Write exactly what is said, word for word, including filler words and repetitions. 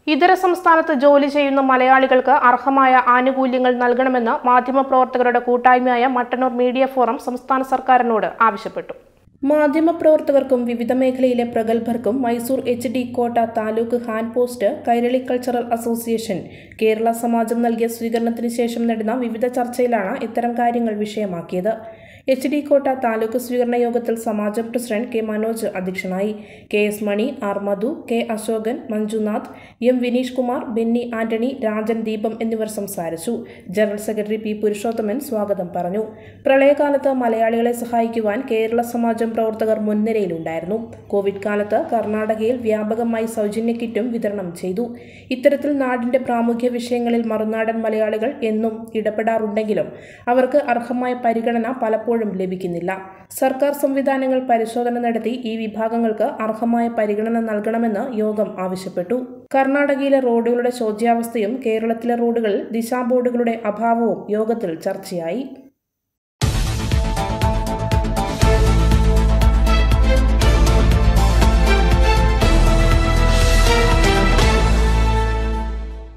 ഇതര സംസ്ഥാനത്ത് ജോലി ചെയ്യുന്ന മലയാളികൾക്ക് അർഹമായ ആനുകൂല്യങ്ങൾ നൽകണമെന്ന് മാധ്യമപ്രവർത്തകരുടെ കൂട്ടായ്മയായ മട്ടന്നൂർ മീഡിയ ഫോറം സംസ്ഥാന സർക്കാരിനോട് ആവശ്യപ്പെട്ടു. മാധ്യമപ്രവർത്തകർക്കും വിവിധ മേഖലയിലെ പ്രഗത്ഭർക്കും Mysore H D Kote taluk hand post Kairali cultural association Kerala Samajam നൽകിയ സ്വീകരണത്തിന് ശേഷം നടന്ന വിവിധ ചർച്ചയിലാണ് ഇത്തരം കാര്യങ്ങൾ വിഷയമാക്കിയത്. എച്ച് ഡി കോട്ട താലൂക്ക് സ്വീകരണ യോഗത്തിൽ സമാജം പ്രസിഡന്റ് കെ മനോജ് അധ്യക്ഷനായി. കെ എസ് മണി, ആർ മധു, കെ അശോകൻ, മഞ്ജുനാഥ്, എം വിനീഷ് കുമാർ, ബെന്നി ആന്റണി, രാജൻ ദീപം എന്നിവർ സംസാരിച്ചു. ജനറൽ സെക്രട്ടറി പി പുരുഷോത്തമൻ സ്വാഗതം പറഞ്ഞു. പ്രളയകാലത്ത് മലയാളികളെ സഹായിക്കുവാൻ കേരള സമാജം പ്രവർത്തകർ മുൻനിരയിലുണ്ടായിരുന്നു. കോവിഡ് കാലത്ത് കർണാടകയിൽ വ്യാപകമായി സൗജന്യ കിറ്റും വിതരണം ചെയ്തു. ഇത്തരത്തിൽ നാടിന്റെ പ്രാമുഖ്യ വിഷയങ്ങളിൽ മറുനാടൻ മലയാളികൾ എന്നും ഇടപെടാറുണ്ടെങ്കിലും അവർക്ക് അർഹമായ പരിഗണന പലപ്പോഴും ലഭിക്കുന്നില്ല. സർക്കാർ സംവിധാനങ്ങൾ പരിശോധന നടത്തി ഈ വിഭാഗങ്ങൾക്ക് അർഹമായ പരിഗണന നൽകണമെന്ന് യോഗം ആവശ്യപ്പെട്ടു. കർണാടകയിലെ റോഡുകളുടെ ശോച്യാവസ്ഥയും കേരളത്തിലെ റോഡുകളിൽ ദിശാബോർഡുകളുടെ അഭാവവും യോഗത്തിൽ ചർച്ചയായി.